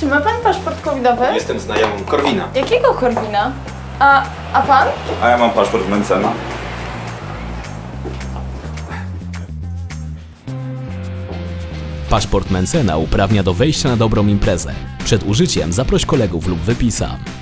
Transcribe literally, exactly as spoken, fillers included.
Czy ma pan paszport covidowy? Jestem znajomym Korwina. Jakiego Korwina? A, a pan? A ja mam paszport Mencena. Paszport Mencena uprawnia do wejścia na dobrą imprezę. Przed użyciem zaproś kolegów lub wypij sam.